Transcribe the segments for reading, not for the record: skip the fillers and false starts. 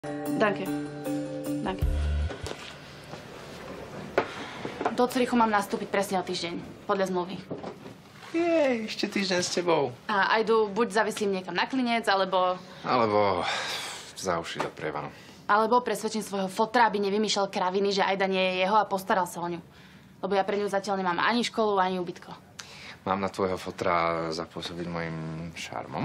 Danke. Danke. Do Zürichu mám nastúpiť presne o týždeň, podľa zmluvy. Ešte týždeň s tebou. A ajdu buď zavisím niekam na klinec, alebo za uši do prievanu. Alebo presvedčím svojho fotra, aby nevymýšľal kraviny, že Ajda nie je jeho a postaral sa o ňu. Lebo ja pre ňu zatiaľ nemám ani školu, ani ubytko. Mám na tvojho fotra zapôsobiť mojim šarmom?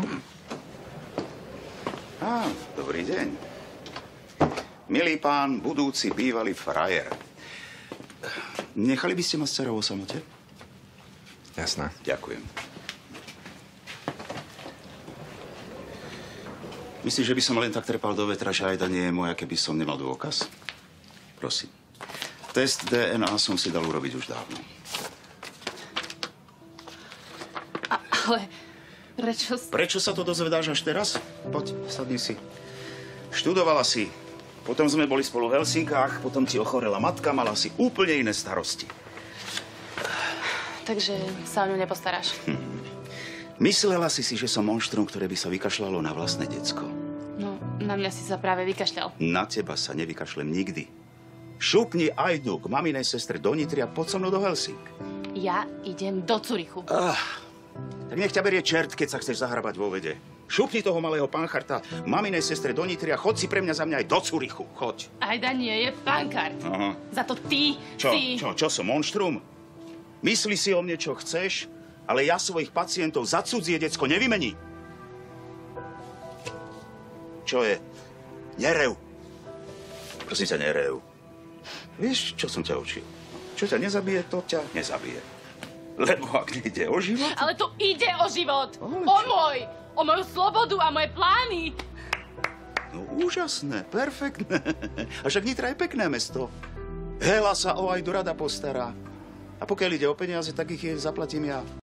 Dobrý deň. Milý pán, budúci bývalý frajer. Nechali by ste ma s dcerou o samote? Jasné. Ďakujem. Myslíš, že by som len tak trepal do vetra, že Ajda nie je moja, keby som nemal dôkaz? Prosím. Test DNA som si dal urobiť už dávno. Ale prečo... Prečo sa to dozvedáš až teraz? Poď, sadni si. Študovala si. Potom sme boli spolu v Helsinkách, potom ti ochorela matka, mala si úplne iné starosti. Takže sa o ňu nepostaráš. Myslela si, že som monštrum, ktoré by sa vykašľalo na vlastné decko. No, na mňa si sa práve vykašľal. Na teba sa nevykašlem nikdy. Šupni Ajdu k maminej sestre do Nitry a poď so mnou do Helsink. Ja idem do Zürichu. Tak nech ťa berie čert, keď sa chceš zahrabať vo vede. Šupni toho malého pancharta maminej sestre do Nitry a chod si pre mňa za mňa aj do Zürichu. Choď. Ajda nie je pankart. Aha. Za to ty si... Čo som monštrum? Myslí si o mne, čo chceš, ale ja svojich pacientov za cudzie decko nevymení. Čo je? Nerev. Prosím ťa, nerev. Vieš, čo som ťa učil? Čo ťa nezabije, to ťa nezabije. Lebo ak ide o život... Ale to ide o život! O moju slobodu a moje plány! No úžasné, perfektné. A však Nitra je pekné mesto. Hela sa o Ajdu rada postará. A pokiaľ ide o peniaze, tak ich jej zaplatím ja.